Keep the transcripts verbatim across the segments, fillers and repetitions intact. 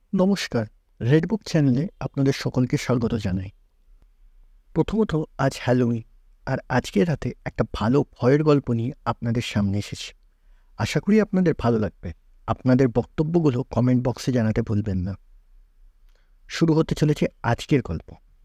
নমস্কার, রেডবুক চ্যানেলে আপনাদের সকলকে স্বাগত জানাই। প্রথমত আজ হ্যালোউইন, আর আজকের রাতে একটা ভালো ভয়ের গল্প নিয়ে আপনাদের সামনে এসেছি। আশা করি আপনাদের ভালো লাগবে। আপনাদের বক্তব্যগুলো কমেন্ট বক্সে জানাতে ভুলবেন না। শুরু হতে চলেছে আজকের গল্প।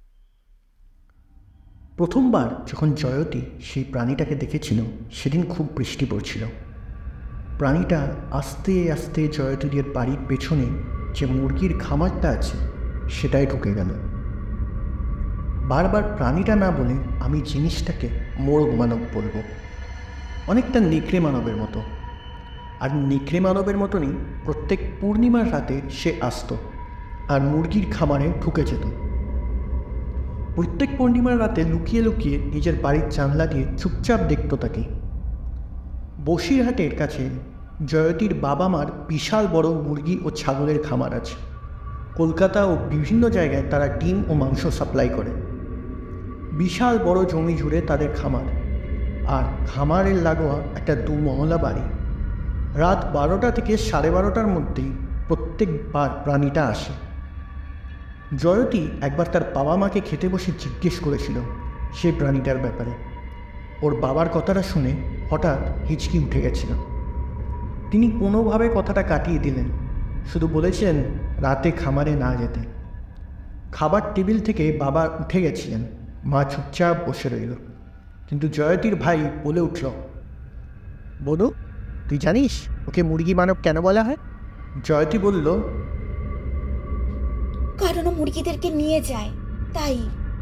প্রথমবার যখন জয়তী সেই প্রাণীটাকে দেখেছিল, সেদিন খুব বৃষ্টি পড়ছিল। প্রাণীটা আস্তে আস্তে জয়তীর বাড়ির পেছনে যে মুরগির খামারটা আছে সেটাই ঢুকে গেল। বারবার প্রাণীটা না বলে আমি জিনিসটাকে মোরগ মানব বলবো, অনেকটা নেকড়ে মানবের মতো। আর নেকড়ে মানবের মতনই প্রত্যেক পূর্ণিমার রাতে সে আসতো আর মুরগির খামারে ঢুকে যেত। প্রত্যেক পূর্ণিমার রাতে লুকিয়ে লুকিয়ে নিজের বাড়ির জানলা দিয়ে চুপচাপ দেখত তাকে। বসিরহাটের কাছে জয়তীর বাবা মার বিশাল বড় মুরগি ও ছাগলের খামার আছে। কলকাতা ও বিভিন্ন জায়গায় তারা ডিম ও মাংস সাপ্লাই করে। বিশাল বড় জমি জুড়ে তাদের খামার, আর খামারের লাগোয়া একটা দুমহলা বাড়ি। রাত বারোটা থেকে সাড়ে বারোটার মধ্যেই প্রত্যেকবার প্রাণীটা আসে। জয়তী একবার তার বাবা মাকে খেতে বসে জিজ্ঞেস করেছিল সেই প্রাণীটার ব্যাপারে। ওর বাবার কথাটা শুনে হঠাৎ হিচকি উঠে গেছিল। তিনি কোনোভাবে কথাটা কাটিয়ে দিলেন, শুধু বলেছেন রাতে খামারে না যেতে। খাবার টেবিল থেকে বাবা উঠে গেছিলেন, মা চুপচাপ বসে রইল। কিন্তু জয়তীর ভাই বলে উঠল, বনু, তুই জানিস ওকে মুরগি মানব কেন বলা হয়? জয়তী বলল, কারণ ও মুরগিদেরকে নিয়ে যায় তাই।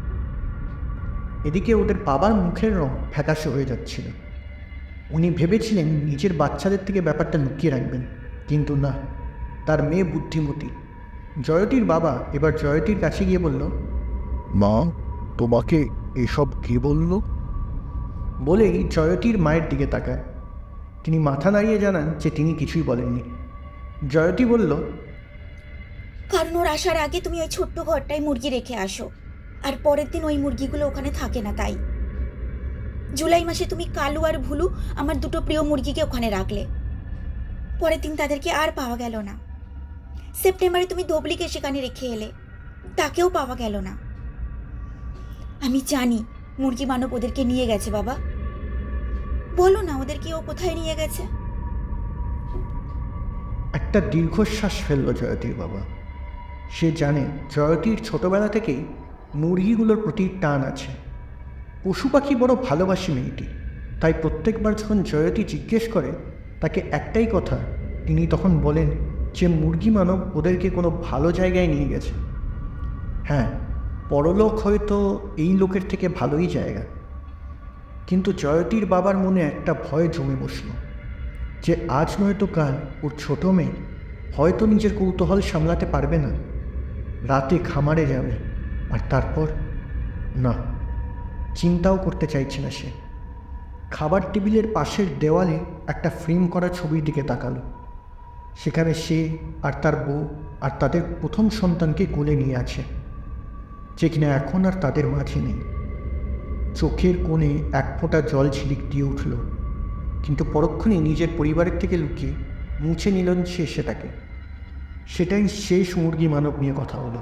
এদিকে ওদের বাবার মুখের রং ফ্যাকাশে হয়ে যাচ্ছিল। উনি ভেবেছিলেন নিজের বাচ্চাদের থেকে ব্যাপারটা লুকিয়ে রাখবেন, কিন্তু না, তার মেয়ে বুদ্ধিমতী। জয়তীর বাবা এবার জয়তীর কাছে গিয়ে বলল, মা, তোমাকে এসব কে বলল? বলেই জয়তীর মায়ের দিকে তাকায়। তিনি মাথা নাড়িয়ে জানান যে তিনি কিছুই বলেননি। জয়তী বলল, কারণ ওর আসার আগে তুমি ওই ছোট্ট ঘরটায় মুরগি রেখে আসো, আর পরের দিন ওই মুরগিগুলো ওখানে থাকে না তাই। জুলাই মাসে তুমি কালু আর ভুলু আমার দুটো প্রিয় মুরগিকে ওখানে রাখলে। পরের দিন তাদেরকে আর পাওয়া গেল না। সেপ্টেম্বরে তুমি ধবলিকে সেখানে রেখে এলে, তাকেও পাওয়া গেল না। আমি জানি মুরগি মানব ওদেরকে নিয়ে গেছে। বাবা, বলো না ওদেরকে ও কোথায় নিয়ে গেছে? একটা দীর্ঘশ্বাস ফেলল জয়তীর বাবা। সে জানে জয়তীর ছোটবেলা থেকেই মুরগিগুলোর প্রতি টান আছে। পশু পাখি বড় ভালোবাসি মেয়েটি, তাই প্রত্যেকবার যখন জয়তী জিজ্ঞেস করে তাকে একটাই কথা, তিনি তখন বলেন যে মুরগি মানব ওদেরকে কোনো ভালো জায়গায় নিয়ে গেছে। হ্যাঁ, পরলোক হয়তো এই লোকের থেকে ভালোই জায়গা। কিন্তু জয়তীর বাবার মনে একটা ভয় জমে বসল যে আজ নয়তো কাল ওর ছোট মেয়ে হয়তো নিজের কৌতূহল সামলাতে পারবে না, রাতে খামারে যাবে। আর তারপর না, চিন্তাও করতে চাইছে না সে। খাবার টেবিলের পাশের দেওয়ালে একটা ফ্রেম করা ছবির দিকে তাকালো। সেখানে সে আর তার বউ আর তাদের প্রথম সন্তানকে কোলে নিয়ে আছে, যে কিনা এখন আর তাদের মাঝে নেই। চোখের কোণে এক ফোঁটা জল ছিলিক দিয়ে উঠল, কিন্তু পরক্ষণে নিজের পরিবারের থেকে লুকিয়ে মুছে নিলেন সে সেটাকে। সেটাই শেষ মুরগি মানব নিয়ে কথা হলো।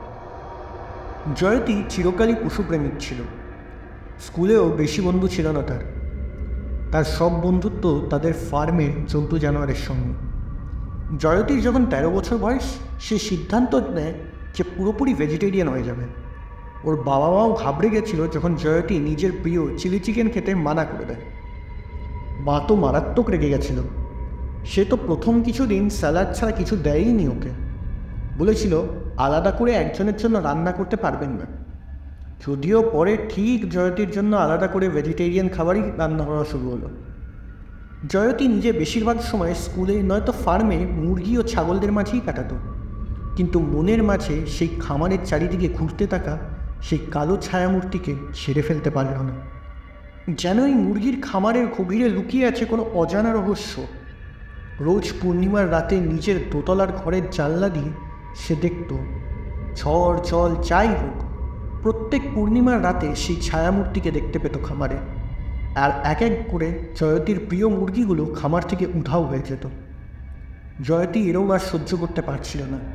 জয়তী চিরকালই পশুপ্রেমিক ছিল। স্কুলেও বেশি বন্ধু ছিল না তার। তার সব বন্ধুত্ব তাদের ফার্মের জন্তু জানোয়ারের সঙ্গে। জয়তীর যখন তেরো বছর বয়স, সে সিদ্ধান্ত নেয় যে পুরোপুরি ভেজিটেরিয়ান হয়ে যাবে। ওর বাবা মাও ঘাবড়ে গেছিল যখন জয়তী নিজের প্রিয় চিলি চিকেন খেতে মানা করে দেয়। মা তো মারাত্মক রেগে গেছিল। সে তো প্রথম কিছুদিন স্যালাড ছাড়া কিছু দেয়ই ওকে। বলেছিল আলাদা করে একজনের জন্য রান্না করতে পারবেন না। যদিও পরে ঠিক জয়তীর জন্য আলাদা করে ভেজিটেরিয়ান খাবারই রান্না করা শুরু হলো। জয়তী নিজে বেশিরভাগ সময় স্কুলে নয়তো ফার্মে মুরগি ও ছাগলদের মাঝেই কাটাতো, কিন্তু মনের মাঝে সেই খামারের চারিদিকে ঘুরতে থাকা সেই কালো ছায়ামূর্তিকে ছেড়ে ফেলতে পারল না। যেন এই মুরগির খামারের গভীরে লুকিয়ে আছে কোনো অজানা রহস্য। রোজ পূর্ণিমার রাতে নিজের দোতলার ঘরের জানলা দিয়ে সে দেখত, ঝড় জল যাই হোক, প্রত্যেক পূর্ণিমার রাতে সেই ছায়ামূর্তিকে দেখতে পেত খামারে। আর এক এক করে জয়তীর প্রিয় মুরগিগুলো খামার থেকে উধাও হয়ে যেত। জয়তী এরও আর সহ্য করতে পারছিল না।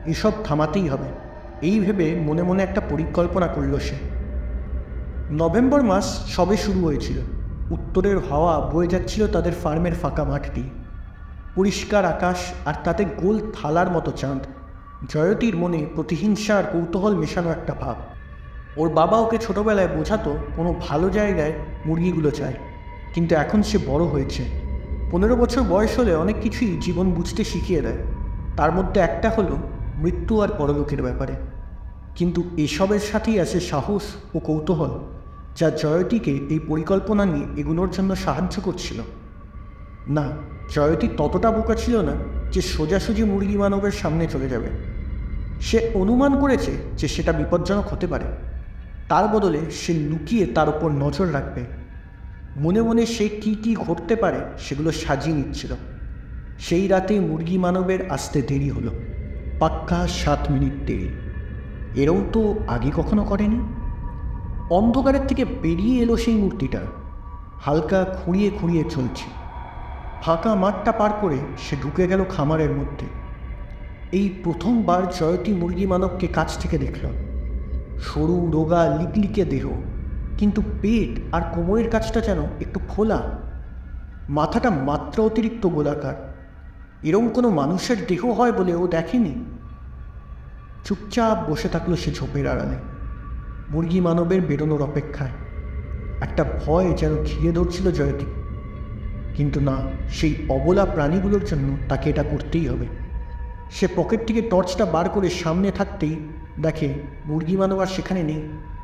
এসব থামাতেই হবে, এই ভেবে মনে মনে একটা পরিকল্পনা করল সে। নভেম্বর মাস সবে শুরু হয়েছিল। উত্তরের হাওয়া বয়ে যাচ্ছিল তাদের ফার্মের ফাঁকা মাঠ দিয়ে। পরিষ্কার আকাশ আর তাতে গোল থালার মতো চাঁদ। জয়তীর মনে প্রতিহিংসা আর কৌতূহল মেশানো একটা ভাব। ওর বাবা ওকে ছোটবেলায় বোঝাতো কোনো ভালো জায়গায় মুরগিগুলো চায়, কিন্তু এখন সে বড় হয়েছে। পনেরো বছর বয়স হলে অনেক কিছুই জীবন বুঝতে শিখিয়ে দেয়। তার মধ্যে একটা হলো মৃত্যু আর পরলোকের ব্যাপারে। কিন্তু এসবের সাথেই আছে সাহস ও কৌতূহল, যা জয়তীকে এই পরিকল্পনা নিয়ে এগুলোর জন্য সাহায্য করছিল। না, জয়তী ততটা বোকা ছিল না যে সোজাসুজি মুরগি মানবের সামনে চলে যাবে। সে অনুমান করেছে যে সেটা বিপজ্জনক হতে পারে। তার বদলে সে লুকিয়ে তার উপর নজর রাখবে। মনে মনে সে কী কী ঘটতে পারে সেগুলো সাজিয়ে নিচ্ছিল। সেই রাতে মুরগি মানবের আসতে দেরি হলো, পাক্কা সাত মিনিট দেরি। এরও তো আগে কখনো করেনি। অন্ধকারের থেকে বেরিয়ে এলো সেই মূর্তিটা, হালকা খুঁড়িয়ে খুঁড়িয়ে চলছে। ফাঁকা মাঠটা পার করে সে ঢুকে গেল খামারের মধ্যে। এই প্রথমবার জয়তী মুরগি মানবকে কাছ থেকে দেখল। সরু রোগা লিকলিকে দেহ, কিন্তু পেট আর কোমরের কাছটা যেন একটু খোলা। মাথাটা মাত্রা অতিরিক্ত গোলাকার। এরম কোনো মানুষের দেহ হয় বলে ও দেখেনি। চুপচাপ বসে থাকলো সে ঝোপের আড়ালে, মুরগি মানবের বেরোনোর অপেক্ষায়। একটা ভয় যেন ঘিরে ধরছিল জয়তী। কিন্তু না, সেই অবলা প্রাণীগুলোর জন্য তাকে এটা করতেই হবে। সে পকেট থেকে টর্চটা বার করে সামনে থাকতেই দেখে মুরগি মানব আর সেখানে নেই।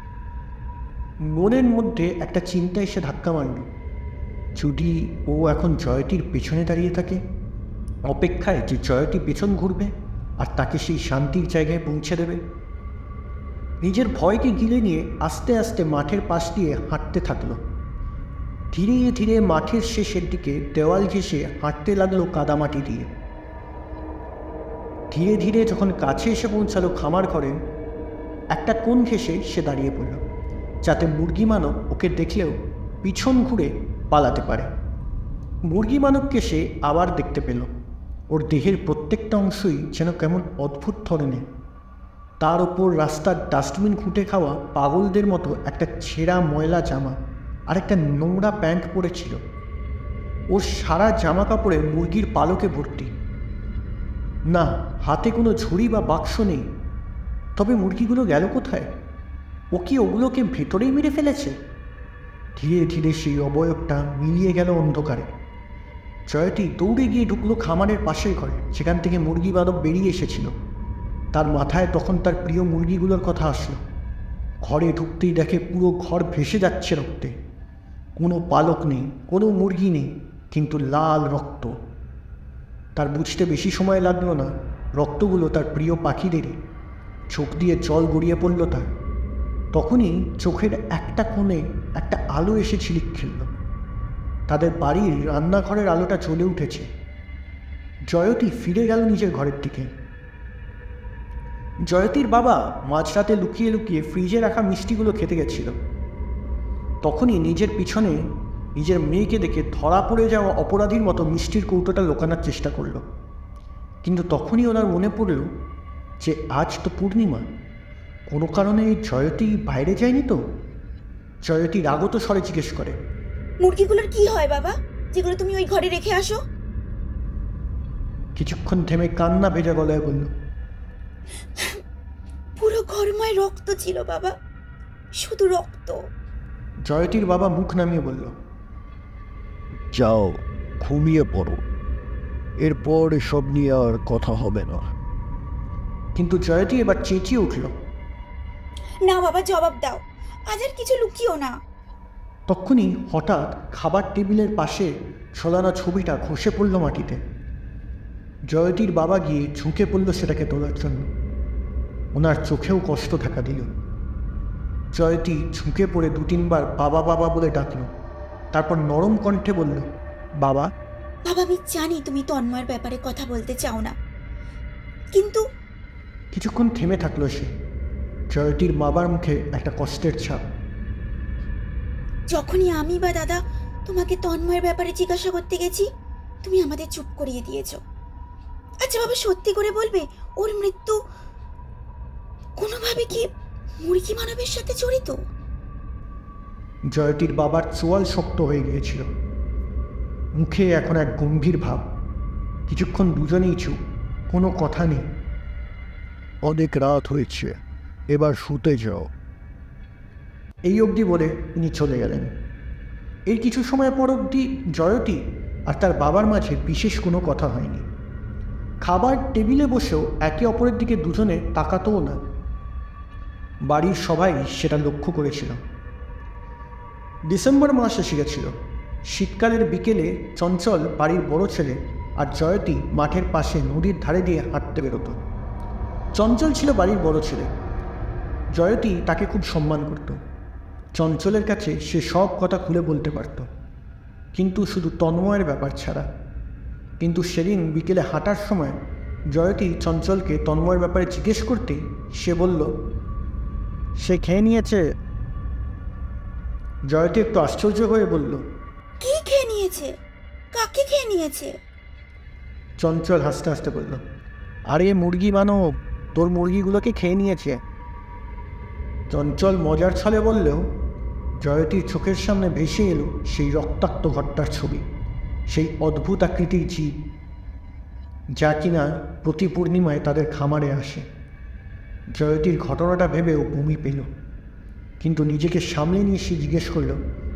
মনের মধ্যে একটা চিন্তা এসে ধাক্কা মারল। যদি ও এখন জয়তীর পেছনে দাঁড়িয়ে থাকে, অপেক্ষায় যে জয়তী পেছন ঘুরবে আর তাকে সেই শান্তির জায়গায় পৌঁছে দেবে। নিজের ভয়কে গিলে নিয়ে আস্তে আস্তে মাঠের পাশ দিয়ে হাঁটতে থাকলো। ধীরে ধীরে মাঠের শেষের দিকে দেওয়াল ঘেঁষে হাঁটতে লাগলো কাদামাটি দিয়ে। ধীরে ধীরে যখন কাছে এসে পৌঁছালো খামার ঘরে, একটা কোণ ঘেঁষে সে দাঁড়িয়ে পড়ল, যাতে মুরগি মানব ওকে দেখলেও পিছন ঘুরে পালাতে পারে। মুরগি মানবকে সে আবার দেখতে পেল। ওর দেহের প্রত্যেকটা অংশই যেন কেমন অদ্ভুত ধরনের। তার ওপর রাস্তার ডাস্টবিন খুঁটে খাওয়া পাগলদের মতো একটা ছেঁড়া ময়লা জামা আর একটা নোংরা প্যান্ট পরেছিল। ওর সারা জামা কাপড়ে মুরগির পালকে ভর্তি। না, হাতে কোনো ঝুড়ি বা বাক্স নেই। তবে মুরগিগুলো গেল কোথায়? ও কি ওগুলোকে ভেতরেই মেরে ফেলেছে? ধীরে ধীরে সেই অবয়বটা মিলিয়ে গেল অন্ধকারে। জয়তী দৌড়ে গিয়ে ঢুকলো খামারের পাশের ঘরে, যেখান থেকে মুরগি মানব বেরিয়ে এসেছিল। তার মাথায় তখন তার প্রিয় মুরগিগুলোর কথা আসলো। ঘরে ঢুকতেই দেখে পুরো ঘর ভেসে যাচ্ছে রক্তে। কোনো পালক নেই, কোনো মুরগি নেই, কিন্তু লাল রক্ত। তার বুঝতে বেশি সময় লাগলো না, রক্তগুলো তার প্রিয় পাখিদেরই। চোখ দিয়ে জল গড়িয়ে পড়ল তার। তখনই চোখের একটা কোণে একটা আলো এসে ঝিলিক খেলল। তাদের বাড়ির রান্নাঘরের আলোটা জ্বলে উঠেছে। জয়তী ফিরে গেল নিজের ঘরের দিকে। জয়তীর বাবা মাঝরাতে লুকিয়ে লুকিয়ে ফ্রিজে রাখা মিষ্টিগুলো খেতে গেছিল। তখনই নিজের পিছনে নিজের মেয়েকে দেখে ধরা পড়ে যাওয়া অপরাধীর মতো মিষ্টির কৌটোটা লুকানোর চেষ্টা করল। কিন্তু তখনই ওনার মনে পড়ল যে আজ তো পূর্ণিমা, কোনো কারণে জয়তী বাইরে যায়নি তো। জয়তী রাগত স্বরে জিজ্ঞেস করে, মুরগিগুলোর কি হয় বাবা, যেগুলো তুমি ওই ঘরে রেখে আসো? কিছুক্ষণ থেমে কান্না ভেজা গলায় বলল, পুরো ঘরময় রক্ত ছিল বাবা, শুধু রক্ত। জয়তীর বাবা মুখ নামিয়ে বলল, যাও ঘুমিয়ে পড়ো, এরপর এসব নিয়ে আর কথা হবে না। কিন্তু জয়তী এবার চেঁচিয়ে উঠল, না বাবা, জবাব দাও, আজ আর কিছু লুকিও না। তখনই হঠাৎ খাবার টেবিলের পাশে ঝোলানো ছবিটা খসে পড়ল মাটিতে। জয়তীর বাবা গিয়ে ঝুঁকে পড়ল সেটাকে তোলার জন্য। ওনার চোখেও কষ্ট দেখা দিল। জয়তী ঝুঁকে পড়ে দু তিনবার বাবা বাবা বলে ডাকল, তারপর নরম কণ্ঠে বলল, বাবা। বাবা, আমি জানি তুমি তন্ময়ের ব্যাপারে কথা বলতে চাও না, কিন্তু। কিছুক্ষণ থেমে থাকলো সে। জয়তীর বাবার মুখে একটা কষ্টের ছাপ। যখনই আমি বা দাদা তোমাকে তন্ময়ের ব্যাপারে জিজ্ঞাসা করতে গেছি, তুমি আমাদের চুপ করিয়ে দিয়েছ। আচ্ছা বাবা, সত্যি করে বলবে ওর মৃত্যু তবে কি মুরগি মানবের সাথে জড়িত? জয়তীর বাবার চোয়াল শক্ত হয়ে গিয়েছিল, মুখে এখন এক গম্ভীর ভাব। কিছুক্ষণ দুজনেই চুপ, কোনো কথা নেই। অনেক রাত হয়েছে, এবার শুতে যাও। এই অবধি বলে তিনি চলে গেলেন। এর কিছু সময় পর অবধি জয়তী আর তার বাবার মাঝে বিশেষ কোনো কথা হয়নি। খাবার টেবিলে বসেও একে অপরের দিকে দুজনে তাকাতও না। বাড়ির সবাই সেটা লক্ষ্য করেছিল। ডিসেম্বর মাস এসে গেছিল। শীতকালের বিকেলে চঞ্চল বাড়ির বড় ছেলে আর জয়তী মাঠের পাশে নদীর ধারে দিয়ে হাঁটতে বেরোত। চঞ্চল ছিল বাড়ির বড় ছেলে। জয়তী তাকে খুব সম্মান করত। চঞ্চলের কাছে সে সব কথা খুলে বলতে পারত, কিন্তু শুধু তন্ময়ের ব্যাপার ছাড়া। কিন্তু সেদিন বিকেলে হাঁটার সময় জয়তী চঞ্চলকে তন্ময়ের ব্যাপারে জিজ্ঞেস করতেই সে বলল, সে খেয়ে নিয়েছে। জয়তী একটু আশ্চর্য হয়ে বলল, কি খেয়ে নিয়েছে? কাকে খেয়ে নিয়েছে? চঞ্চল হাসতে হাসতে বলল, আরে মুরগি মানব, তোর মুরগিগুলোকে খেয়ে নিয়েছে। চঞ্চল মজার ছলে বললেও জয়তীর চোখের সামনে ভেসে এলো সেই রক্তাক্ত ঘরটার ছবি, সেই অদ্ভুত আকৃতির জীব যা কিনা প্রতি পূর্ণিমায় তাদের খামারে আসে। জয়তীর ঘটনাটা ভেবেও বমি পেল, কিন্তু নিজেকে সামলে নিয়ে সে জিজ্ঞেস করল,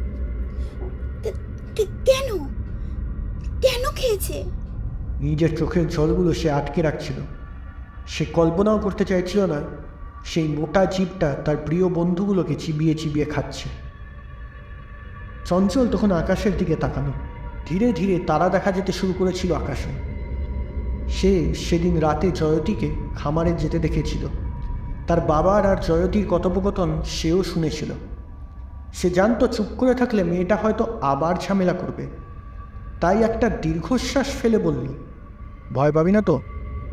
কেন কেন খেয়েছে? নিজের চোখের জলগুলো সে আটকে রাখছিল। সে কল্পনাও করতে চাইছিল না সেই মোটা জীবটা তার প্রিয় বন্ধুগুলোকে চিবিয়ে চিবিয়ে খাচ্ছে। চঞ্চল তখন আকাশের দিকে তাকানো। ধীরে ধীরে তারা দেখা যেতে শুরু করেছিল আকাশে। সে সেদিন রাতে জয়তীকে খামারে যেতে দেখেছিল। তার বাবার আর জয়তীর কথোপকথন সেও শুনেছিল। সে জানতো চুপ করে থাকলে মেয়েটা হয়তো আবার ঝামেলা করবে, তাই একটা দীর্ঘশ্বাস ফেলে বলল, ভয় পাবি না তো?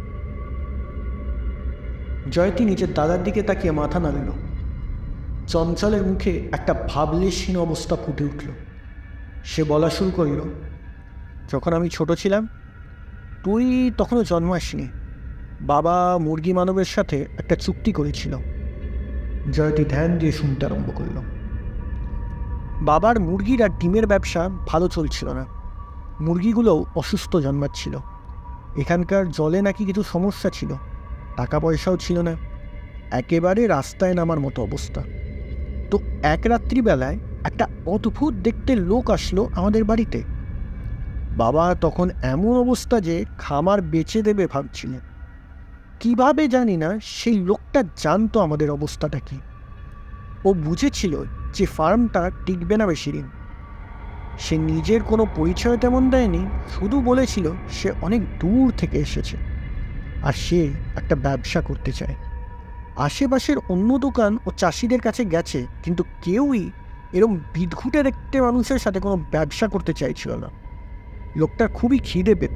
জয়তী নিজের দাদার দিকে তাকিয়ে মাথা নাড়ল। চঞ্চলের মুখে একটা ভাবলেশহীন অবস্থা ফুটে উঠল। সে বলা শুরু করল, যখন আমি ছোট ছিলাম, তুই তখনও জন্ম আসিনি, বাবা মুরগি মানবের সাথে একটা চুক্তি করেছিল। জয়তী ধ্যান দিয়ে শুনতে আরম্ভ করল। বাবার মুরগির আর ডিমের ব্যবসা ভালো চলছিল না। মুরগিগুলোও অসুস্থ জন্মাচ্ছিল। এখানকার জলে নাকি কিছু সমস্যা ছিল, টাকা পয়সাও ছিল না, একেবারে রাস্তায় নামার মতো অবস্থা। তো এক রাত্রিবেলায় একটা অদ্ভুত দেখতে লোক আসলো আমাদের বাড়িতে। বাবা তখন এমন অবস্থা যে খামার বেচে দেবে ভাবছিলেন। কিভাবে জানি না সেই লোকটা জানতো আমাদের অবস্থাটা কি। ও বুঝেছিল যে ফার্মটা টিকবে না বেশি দিন। সে নিজের কোনো পরিচয় তেমন দেয়নি, শুধু বলেছিল সে অনেক দূর থেকে এসেছে আর সে একটা ব্যবসা করতে চায়। আশেপাশের অন্য দোকান ও চাষিদের কাছে গেছে, কিন্তু কেউই এরম বিদঘুটে দেখতে মানুষের সাথে কোনো ব্যবসা করতে চাইছিল না। লোকটার খুবই খিদে পেত।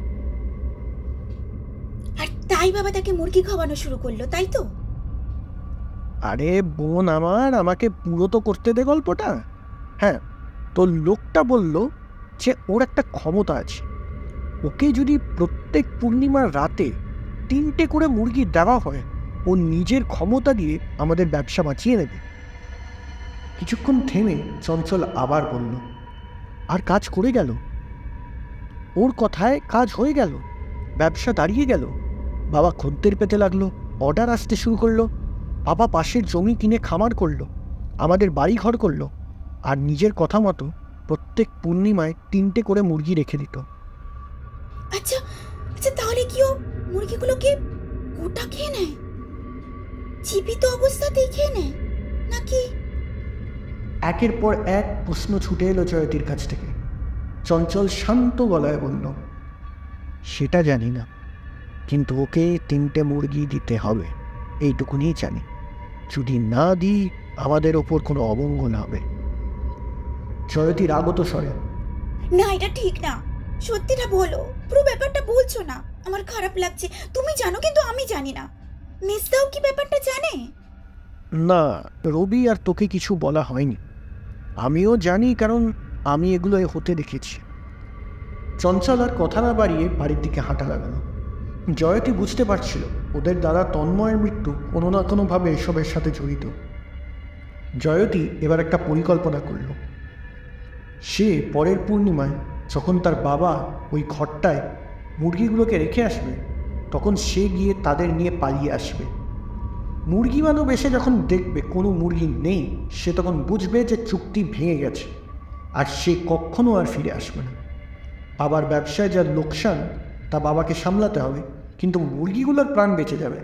আর তাই বাবা তাকে মুরগি খাওয়ানো শুরু করলো, তাই তো? আরে বোন আমার, আমাকে পুরো তো করতে দে গল্পটা। হ্যাঁ, তো লোকটা বলল যে ওর একটা ক্ষমতা আছে। ওকে যদি প্রত্যেক পূর্ণিমার রাতে তিনটে করে মুরগি দেওয়া হয়, ও নিজের ক্ষমতা দিয়ে আমাদের ব্যবসা বাঁচিয়ে নেবে। কিছুক্ষণ থেমে চঞ্চল আবার বলল, আর কাজ করে গেল। ওর কথায় কাজ হয়ে গেল, ব্যবসা দাঁড়িয়ে গেল। বাবা খদ্দের পেতে লাগলো, অর্ডার আসতে শুরু করলো। বাবা পাশের জমি কিনে খামার করলো, আমাদের বাড়ি ঘর করলো, আর নিজের কথা মতো প্রত্যেক পূর্ণিমায় তিনটে করে মুরগি রেখে দিত। আচ্ছা আচ্ছা, তাহলে কি ও মুরগিগুলোকে গোটা খেয়ে নেয়, জীবিত অবস্থাতেই খেয়ে নেয় নাকি? একের পর এক প্রশ্ন ছুটে এলো জয়তীর কাছ থেকে। চঞ্চল শান্ত গলায় বলল, সেটা জানি না, কিন্তু ওকে তিনটে মুরগি দিতে হবে, এইটুকুনি জানি। যদি না দিই আমাদের ওপর কোনো অমঙ্গল হবে। জয়তী রাগত স্বরে, না, এটা ঠিক না, সত্যিটা বলো, পুরো ব্যাপারটা বলছো না, আমার খারাপ লাগছে। তুমি জানো কিন্তু আমি জানি না। মেজদাও কি ব্যাপারটা জানে? না, রবি আর তোকে কিছু বলা হয়নি। আমিও জানি, কারণ আমি এগুলো হতে দেখেছি। চঞ্চল আর কথা না বাড়িয়ে বাড়ির দিকে হাঁটা লাগালো। জয়তী বুঝতে পারছিল ওদের দাদা তন্ময়ের মৃত্যু কোনো না কোনোভাবে এসবের সাথে জড়িত। জয়তী এবার একটা পরিকল্পনা করল। সে পরের পূর্ণিমায় যখন তার বাবা ওই ঘরটায় মুরগিগুলোকে রেখে আসবে, তখন সে গিয়ে তাদের নিয়ে পালিয়ে আসবে। মুরগি মানব এসে যখন দেখবে কোনো মুরগি নেই, সে তখন বুঝবে যে চুক্তি ভেঙে গেছে, আর সে কখনো আর ফিরে আসবে না। বাবার ব্যবসায় যা লোকসান তা বাবাকে সামলাতে হবে, কিন্তু মুরগিগুলোর প্রাণ বেঁচে যাবে।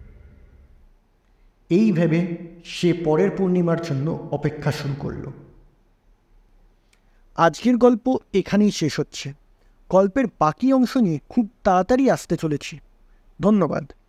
এই ভেবে সে পরের পূর্ণিমার জন্য অপেক্ষা শুরু করল। আজকের গল্প এখানেই শেষ হচ্ছে। গল্পের বাকি অংশ নিয়ে খুব তাড়াতাড়ি আসতে চলেছি। ধন্যবাদ।